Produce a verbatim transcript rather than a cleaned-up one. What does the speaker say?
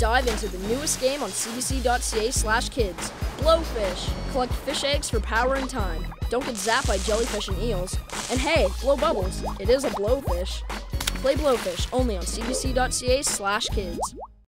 Dive into the newest game on c b c dot c a slash kids. Blowfish. Collect fish eggs for power and time. Don't get zapped by jellyfish and eels. And hey, blow bubbles. It is a blowfish. Play Blowfish only on c b c dot c a slash kids.